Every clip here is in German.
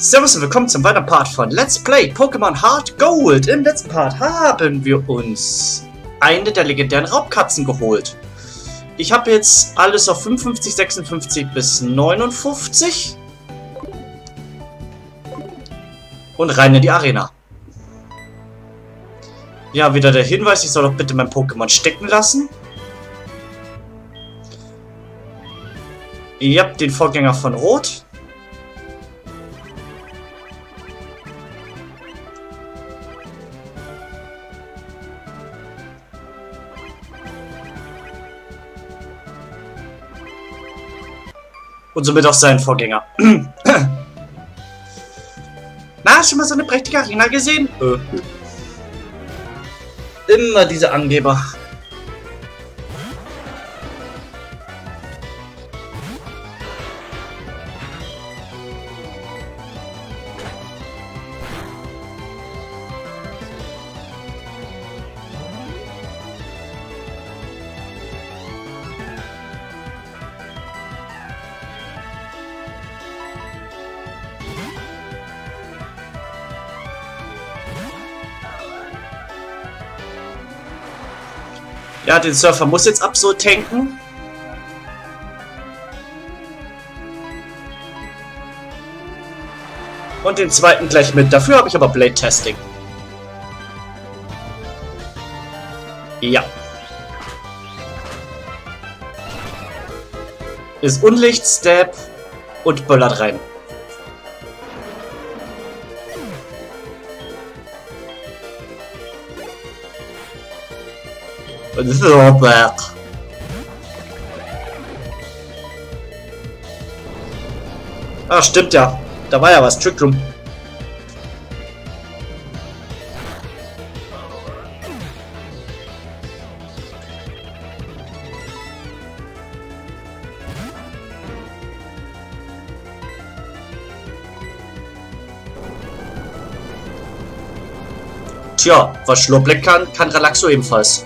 Servus und willkommen zum weiteren Part von Let's Play Pokémon Heart Gold. Im letzten Part haben wir uns eine der legendären Raubkatzen geholt. Ich habe jetzt alles auf 55, 56 bis 59. Und rein in die Arena. Ja, wieder der Hinweis, ich soll doch bitte mein Pokémon stecken lassen. Ihr habt den Vorgänger von Rot. Und somit auch seinen Vorgänger. Na, hast du mal so eine prächtige Arena gesehen? Immer diese Angeber. Ja, den Surfer muss jetzt absolut tanken. Und den zweiten gleich mit. Dafür habe ich aber Blade Testing. Ja. Ist Unlicht, Stab und böllert rein. Robert. Ah, stimmt ja. Da war ja was. Trick Room. Tja, was Schlurblick kann, kann Relaxo ebenfalls.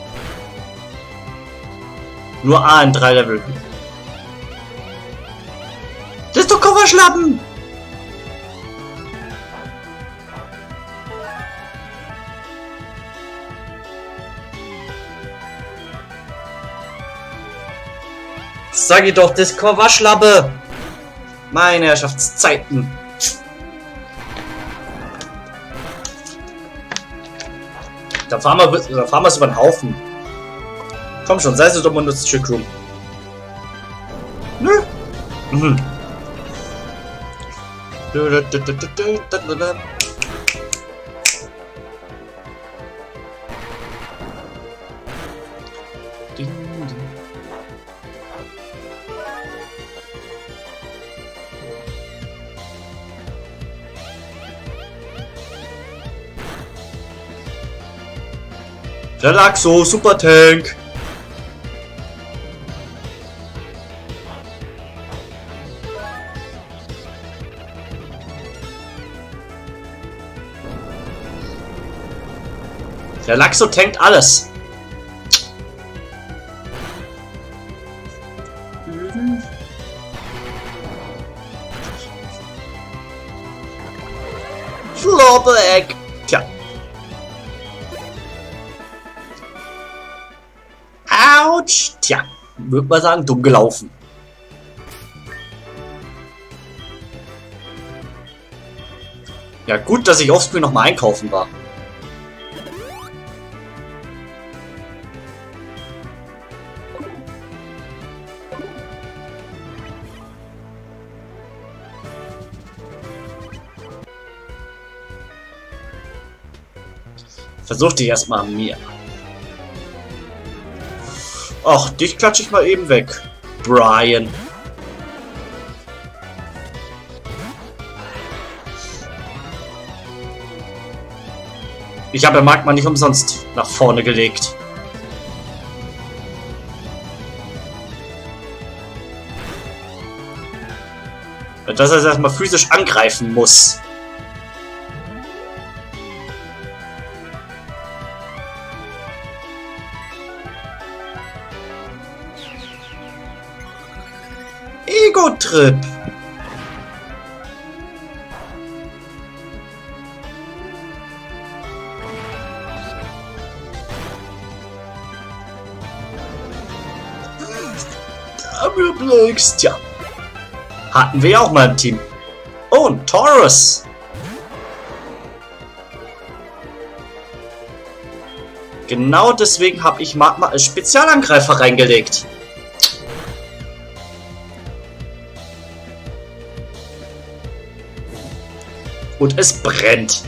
Nur A in 3 Level. Das ist doch Kofferschlappen! Sag ich doch, das Kofferschlappe! Meine Herrschaftszeiten! Da fahren wir es über den Haufen. Komm schon, sei so dumm und nutzt Trick Room. Nö. Mhm. Relaxo, Super Tank. Der Laxo tankt alles. Schlurbeck. Tja. Autsch. Tja. Würde man sagen, dumm gelaufen. Ja, gut, dass ich offscreen noch mal einkaufen war. Versuch dich erstmal an mir. Ach, dich klatsche ich mal eben weg. Brian. Ich habe Magma nicht umsonst nach vorne gelegt. Dass er erstmal physisch angreifen muss. Ego-Trip. Mirablex. Tja. Hatten wir ja auch mal im Team. Oh, ein Taurus. Genau deswegen habe ich Magma als Spezialangreifer reingelegt. Und es brennt.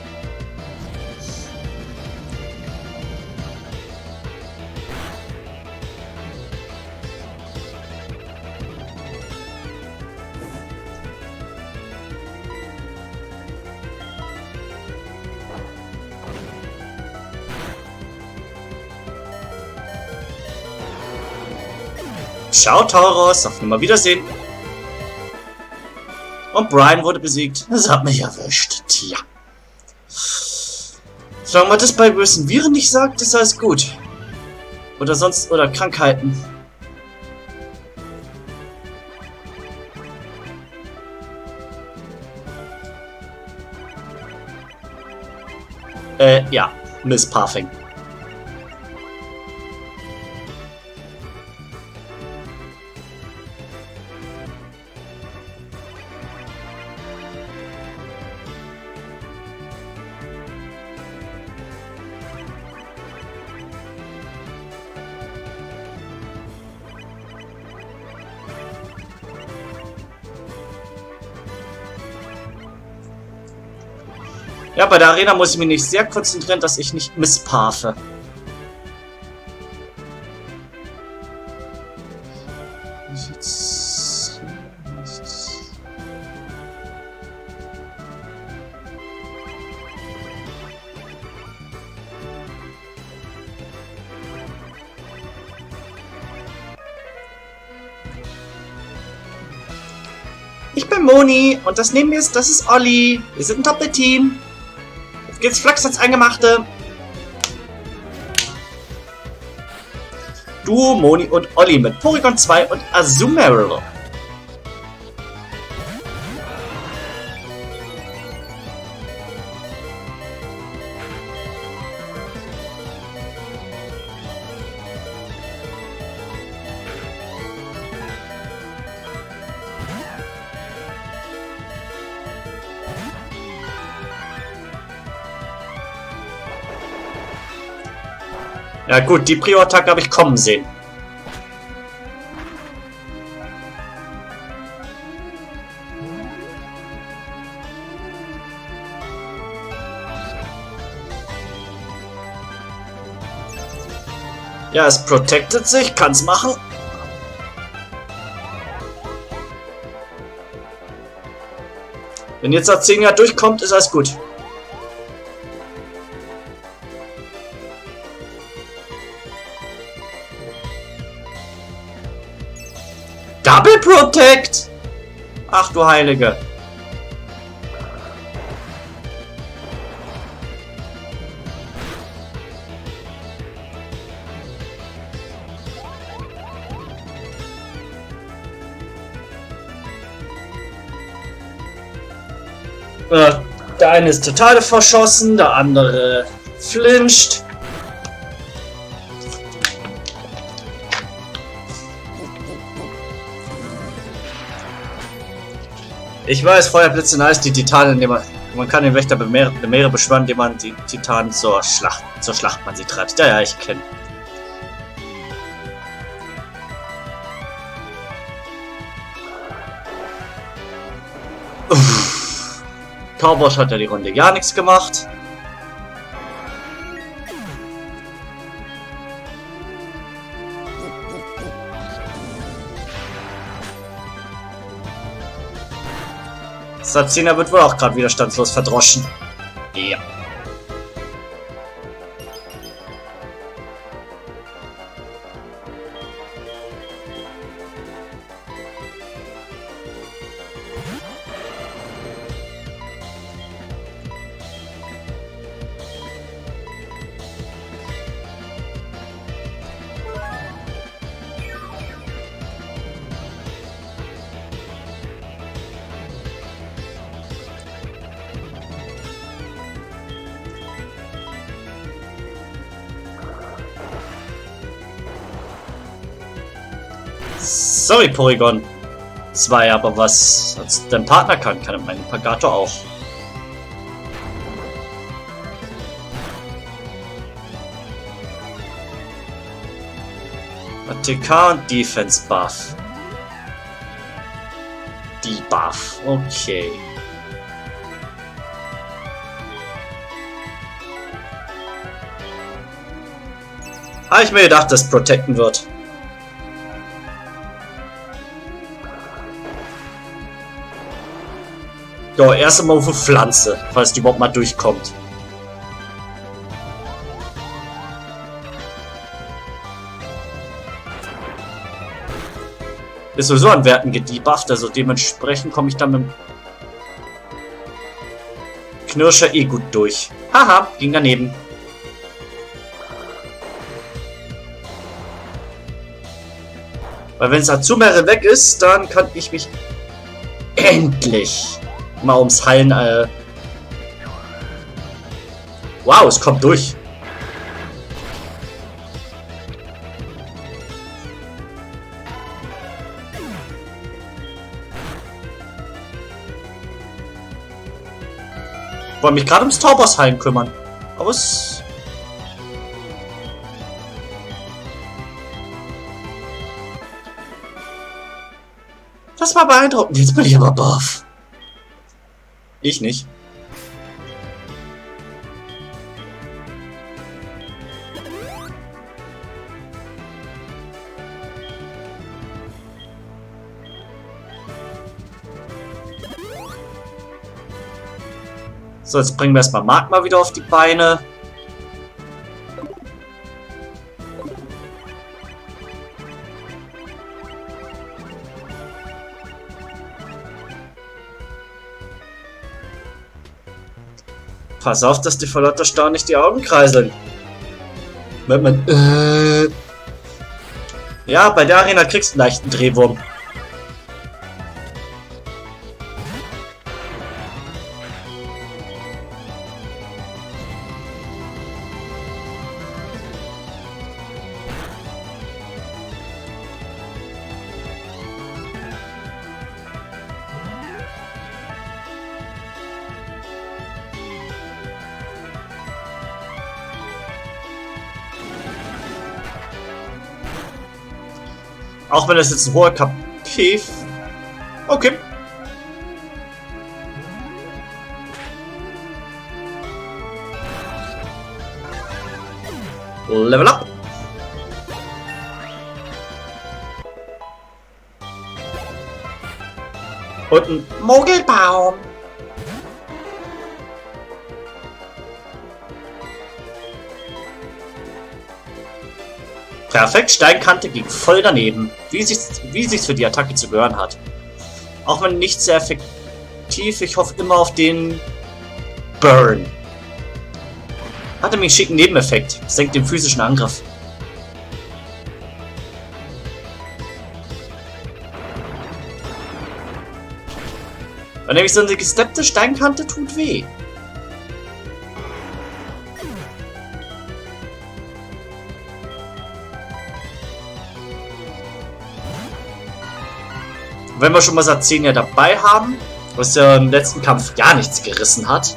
Ciao, Taurus. Auf Nimmerwiedersehen. Und Brian wurde besiegt. Das hat mich erwischt. Tja. Solange man das bei bösen Viren nicht sagt, ist alles gut. Oder sonst, oder Krankheiten. Ja. Miss Puffing. Ja, bei der Arena muss ich mich nicht sehr konzentrieren, dass ich nicht missparfe. Ich bin Moni und das neben mir ist, das ist Olli. Wir sind ein Doppelteam. Jetzt geht's flax ans Eingemachte. Duo, Moni und Olli mit Porygon 2 und Azumarill. Ja gut, die Prio-Attacke habe ich kommen sehen. Ja, es protected sich, kann's machen. Wenn jetzt Azenia durchkommt, ist alles gut. Double Protect! Ach du Heilige. Der eine ist total verschossen, der andere flincht. Ich weiß, Feuerblitze und Eis, die Titanen, man kann den Wächter der Meere beschwören, indem man die Titanen zur Schlacht man sie treibt. Ja, ja, ich kenne. Cowboy hat ja die Runde gar nichts gemacht. Azenia wird wohl auch gerade widerstandslos verdroschen. Ja. Sorry, Porygon 2, aber was dein Partner kann mein Pagato auch. ATK und Defense Buff. Debuff, okay. Habe ich mir gedacht, dass protecten wird. Jo, erst einmal auf eine Pflanze, falls die überhaupt mal durchkommt. Ist sowieso an Werten gedebufft, also dementsprechend komme ich dann mit dem Knirscher eh gut durch. Haha, ging daneben. Weil wenn Satsumere weg ist, dann kann ich mich endlich mal ums Heilen... Wow, es kommt durch. Ich wollte mich gerade ums Tauboss heilen kümmern. Aber es... Das war beeindruckend. Jetzt bin ich aber baff. Ich nicht. So, jetzt bringen wir erstmal Magma wieder auf die Beine. Pass auf, dass die vor lauter Staunen nicht die Augen kreiseln. Ja, bei der Arena kriegst du einen leichten Drehwurm. Auch wenn das jetzt ein hoher KP... Okay. Level up. Und ein Mogelbaum. Perfekt, Steinkante ging voll daneben, wie sich's für die Attacke zu gehören hat. Auch wenn nicht sehr effektiv, ich hoffe immer auf den Burn. Hat nämlich einen schicken Nebeneffekt, senkt den physischen Angriff. Weil nämlich so eine gesteppte Steinkante tut weh. Wenn wir schon mal Satsenia dabei haben, was ja im letzten Kampf gar nichts gerissen hat.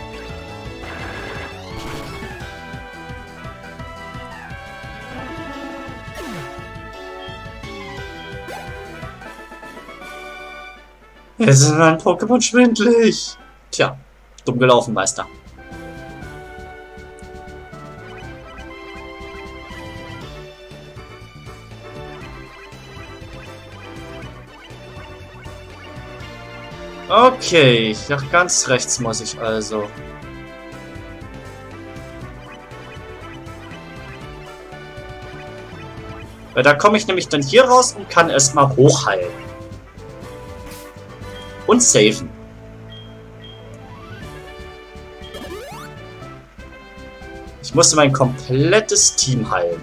Jetzt ist mein Pokémon schwindlig. Tja, dumm gelaufen, Meister. Okay, nach ganz rechts muss ich also. Weil da komme ich nämlich dann hier raus und kann erstmal hochheilen. Und saven. Ich musste mein komplettes Team heilen.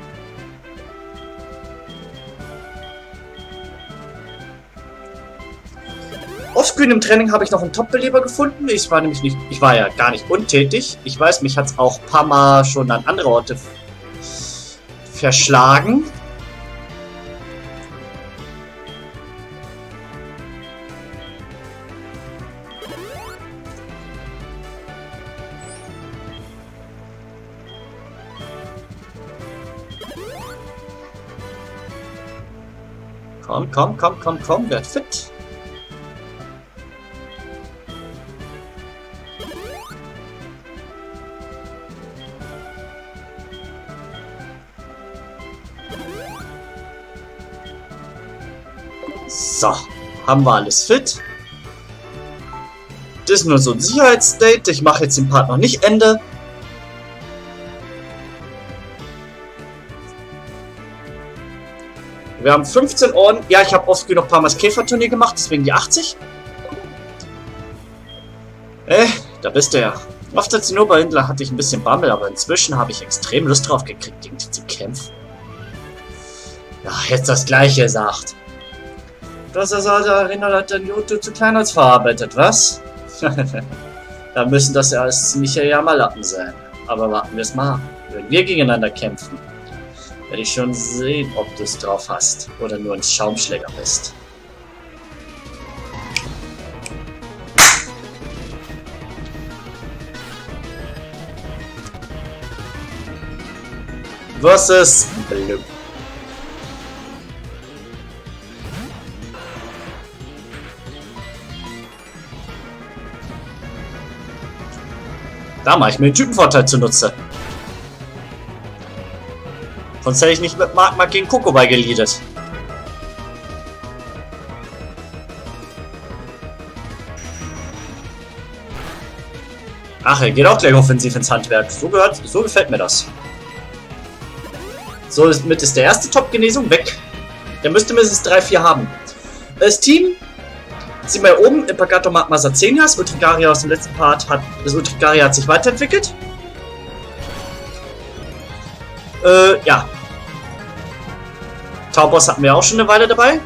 Offscreen im Training habe ich noch einen Top-Beleber gefunden. Ich war ja gar nicht untätig. Ich weiß, mich hat es auch ein paar Mal schon an andere Orte verschlagen. Komm, komm, komm, komm, komm, werd fit. So, haben wir alles fit. Das ist nur so ein Sicherheitsdate. Ich mache jetzt den Part noch nicht Ende. Wir haben 15 Orden. Ja, ich habe oft genug ein paar Mal das Käferturnier gemacht, deswegen die 80. Da bist du ja. Oft als Zinnoberhändler hatte ich ein bisschen Bammel, aber inzwischen habe ich extrem Lust drauf gekriegt, gegen die zu kämpfen. Ja, jetzt das Gleiche gesagt. Das Arena hat den Yoto zu Kleinholz verarbeitet, was? Da müssen das ja alles ziemliche Jammerlappen sein. Aber warten wir es mal ab. Wenn wir gegeneinander kämpfen, werde ich schon sehen, ob du es drauf hast oder nur ein Schaumschläger bist. Versus Blue. Da mache ich mir den Typenvorteil zunutze. Sonst hätte ich nicht mit Magma gegen Kokobei geleadet. Ach, er geht auch gleich offensiv ins Handwerk. So gefällt mir das. So, mit ist der erste Top-Genesung weg. Der müsste mindestens 3-4 haben. Das Team, sieh mal oben, Impagato Magma Sazenias, Ultrigaria aus dem letzten Part hat, das Ultrigaria hat sich weiterentwickelt. Ja. Taubos hatten wir auch schon eine Weile dabei.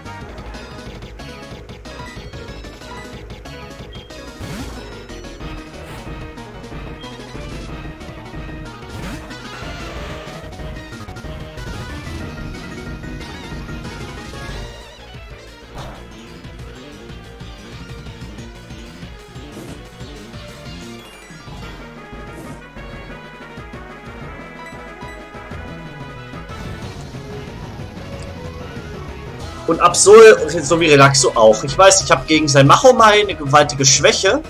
Und Absol sowie Relaxo auch. Ich weiß, ich habe gegen sein Machomai eine gewaltige Schwäche.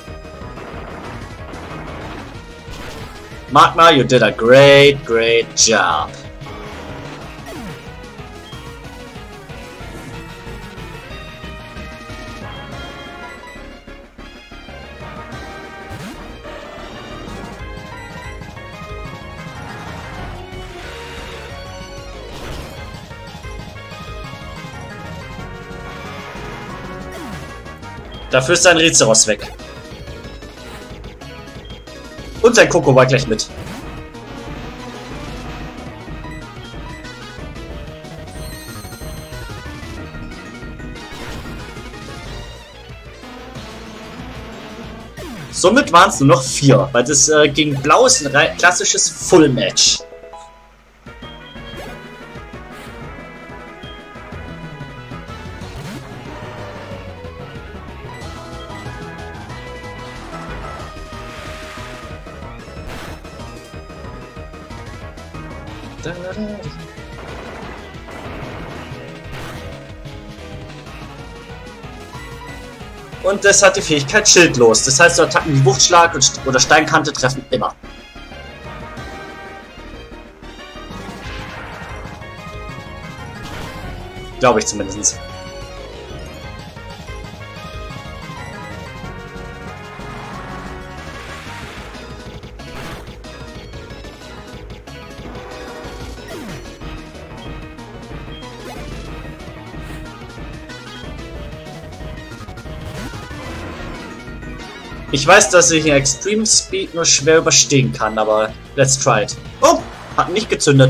Magma, you did a great job. Dafür ist sein Rizeros weg. Und sein Koko war gleich mit. Somit waren es nur noch 4, weil das gegen Blau ist ein klassisches Full-Match. Und das hat die Fähigkeit schildlos. Das heißt, Attacken wie Wuchtschlag oder Steinkante treffen immer. Glaube ich zumindest. Ich weiß, dass ich den Extreme Speed nur schwer überstehen kann, aber let's try it. Oh, hat nicht gezündet.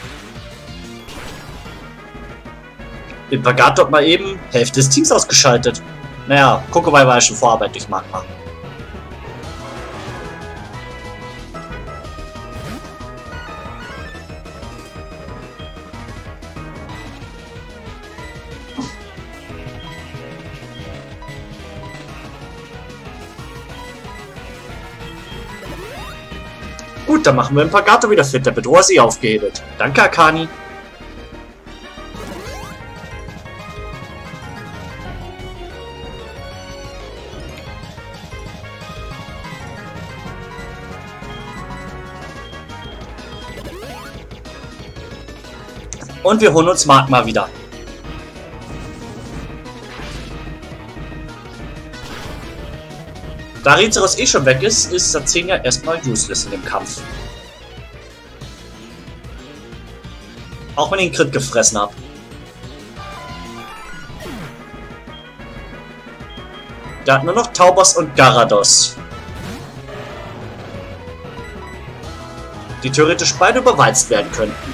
Impagato hat mal eben Hälfte des Teams ausgeschaltet. Naja, Kokobei war ja schon Vorarbeit durch Magma. Gut, dann machen wir Impagato wieder fit. Der Bedroher ist eh aufgehebelt. Danke, Akani. Und wir holen uns Magma wieder. Da Rizeros eh schon weg ist, ist Sazenia erstmal useless in dem Kampf. Auch wenn ich den Crit gefressen habe. Der hat nur noch Taubos und Garados. Die theoretisch beide überwalzt werden könnten.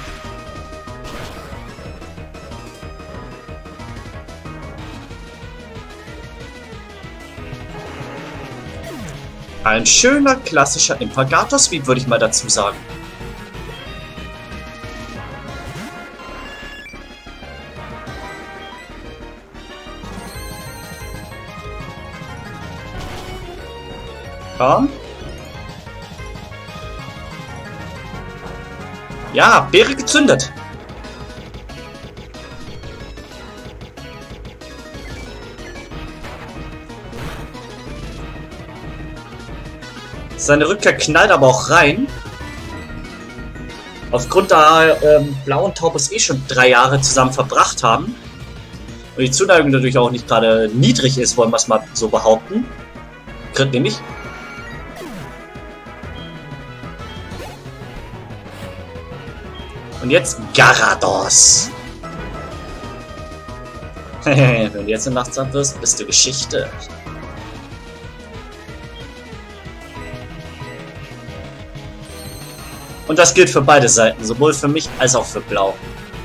Ein schöner, klassischer Impagato-Sweep, würde ich mal dazu sagen. Komm. Ja, Beere gezündet. Seine Rückkehr knallt aber auch rein. Aufgrund da Blau und Taubos eh schon 3 Jahre zusammen verbracht haben. Und die Zuneigung natürlich auch nicht gerade niedrig ist, wollen wir es mal so behaupten. Crit nämlich. Und jetzt Garados. Wenn du jetzt im Nachtsam wirst, bist du Geschichte. Und das gilt für beide Seiten, sowohl für mich als auch für Blau.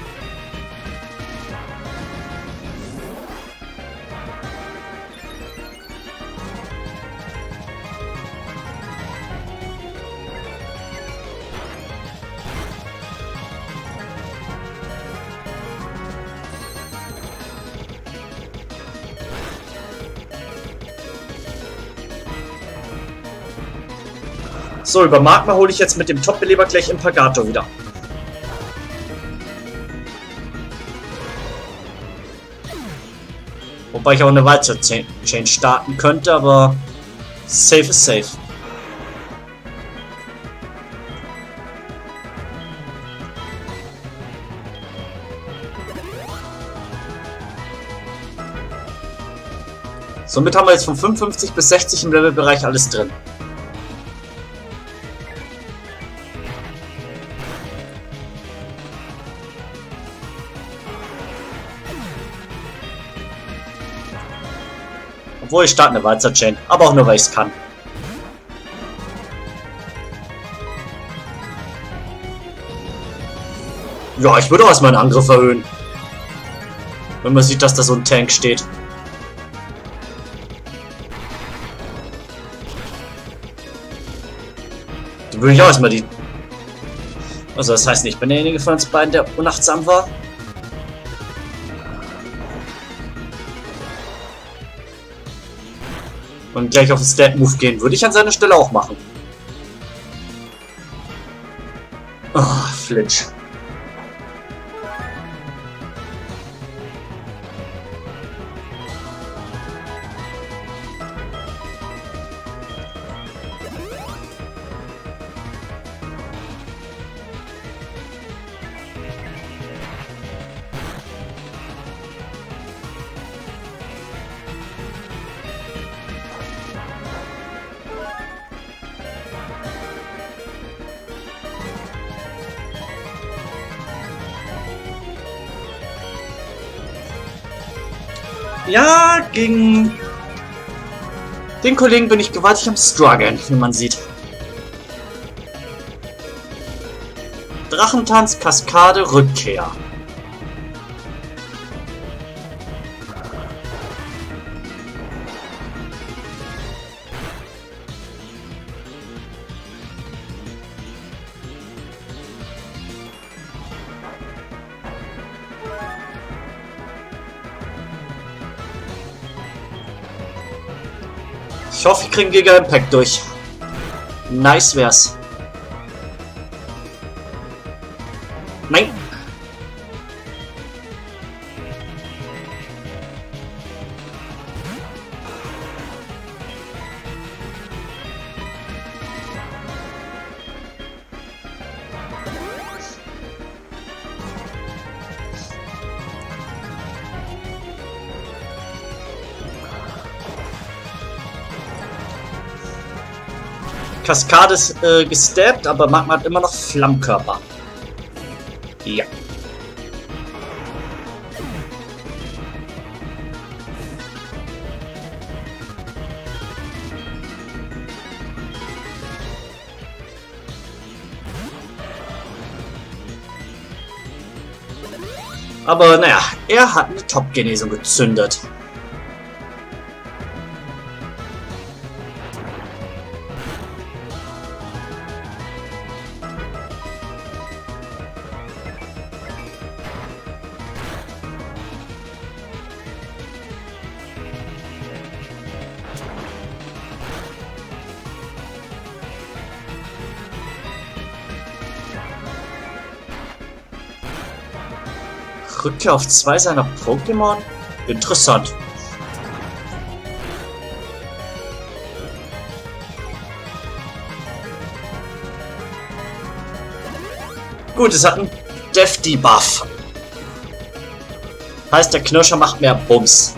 So, über Magma hole ich jetzt mit dem Top-Beleber gleich Impagato wieder. Wobei ich auch eine Walzer-Chain starten könnte, aber safe ist safe. Somit haben wir jetzt von 55 bis 60 im Levelbereich alles drin. Obwohl, ich starte eine Walzer-Chain, aber auch nur, weil ich es kann. Ja, ich würde auch erstmal einen Angriff erhöhen. Wenn man sieht, dass da so ein Tank steht. Dann würde ich auch erstmal die... Also das heißt nicht, ich bin derjenige von uns beiden, der unachtsam war. Und gleich auf den Stat-Move gehen, würde ich an seiner Stelle auch machen. Oh, Flinch. Ja, gegen den Kollegen bin ich gewaltig am Struggeln, wie man sieht. Drachentanz, Kaskade, Rückkehr. Ich hoffe, wir kriegen Giga Impact durch. Nice wär's. Nein! Kaskade ist gestabbt, aber Magma hat immer noch Flammkörper. Ja. Aber naja, er hat eine Top-Genesung gezündet. Rückkehr auf 2 seiner Pokémon? Interessant. Gut, es hat einen Death-Debuff. Heißt, der Knirscher macht mehr Bums.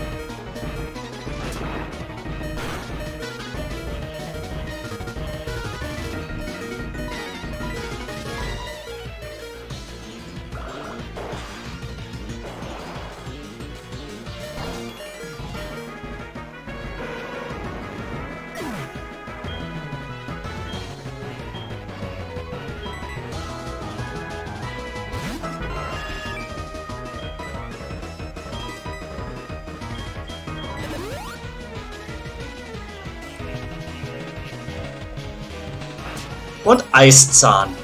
Und Eiszahn.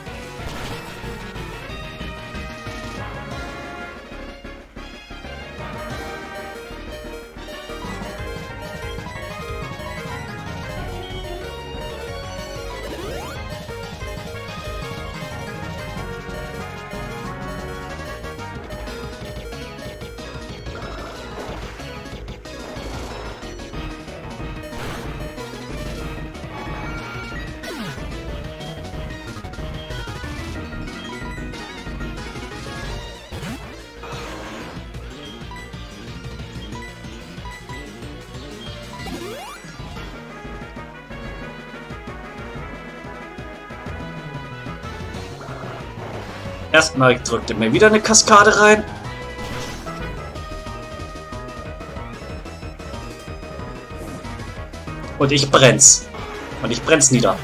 Erstmal drückt er mir wieder eine Kaskade rein. Und ich brenn's. Und ich brenn's nieder.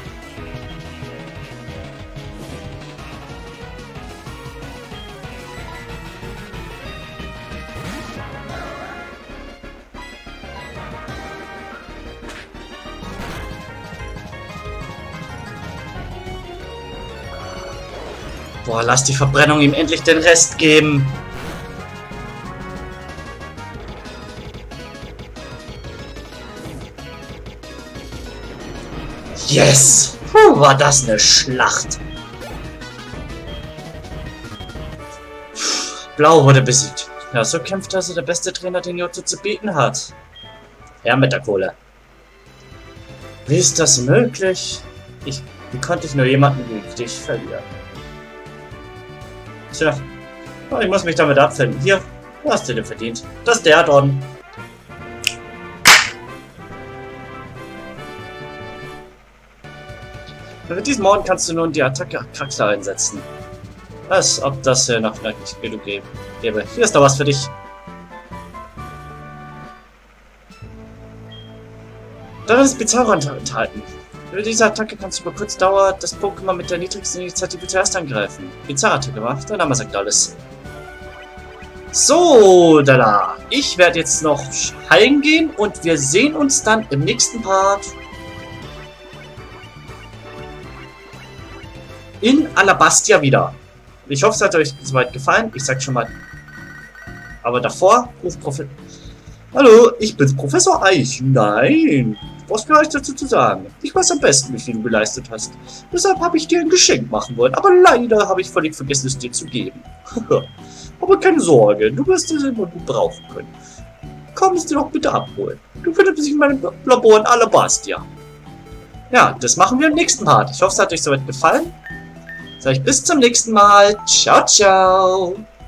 Boah, lass die Verbrennung ihm endlich den Rest geben. Yes! Puh, war das eine Schlacht. Blau wurde besiegt. Ja, so kämpft also der beste Trainer, den Johto zu bieten hat. Ja, mit der Kohle. Wie ist das möglich? Wie konnte ich nur jemanden wie dich verlieren? Tja, ich muss mich damit abfinden. Hier, du hast dir den verdient. Das ist der Don. Mit diesem Morden kannst du nun die Attacke Kraxler einsetzen. Als ob das noch nicht genug gäbe. Hier ist da was für dich. Da ist Bizarro enthalten. Mit dieser Attacke kannst du über kurze Dauer das Pokémon mit der niedrigsten Initiative zuerst angreifen. Bizarre-Attacke gemacht, der Name sagt alles. So, Dalla. Ich werde jetzt noch heilen gehen und wir sehen uns dann im nächsten Part in Alabastia wieder. Ich hoffe, es hat euch soweit gefallen. Ich sag schon mal. Aber davor ruft Hallo, ich bin's, Professor Eich. Nein. brauchst gar nichts dazu zu sagen. Ich weiß am besten, wie viel du geleistet hast. Deshalb habe ich dir ein Geschenk machen wollen, aber leider habe ich völlig vergessen, es dir zu geben. Aber keine Sorge, du wirst es immer gut brauchen können. Komm es dir doch bitte abholen. Du findest dich in meinem Labor in Alabastia. Ja, das machen wir im nächsten Part. Ich hoffe, es hat euch soweit gefallen. Sag ich bis zum nächsten Mal. Ciao, ciao.